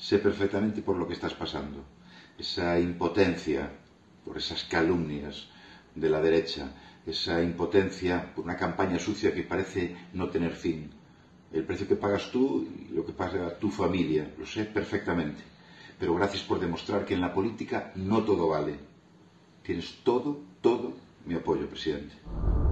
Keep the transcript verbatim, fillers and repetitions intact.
Sé perfectamente por lo que estás pasando. Esa impotencia por esas calumnias de la derecha, esa impotencia por una campaña sucia que parece no tener fin. El precio que pagas tú y lo que paga tu familia, lo sé perfectamente. Pero gracias por demostrar que en la política no todo vale. Tienes todo, todo mi apoyo, presidente.